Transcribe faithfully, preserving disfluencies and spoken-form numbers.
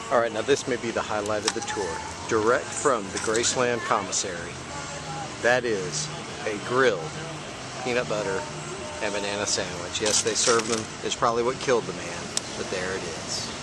Alright, now this may be the highlight of the tour. Direct from the Graceland Commissary. That is a grilled peanut butter and banana sandwich. Yes, they served them. It's probably what killed the man, but there it is.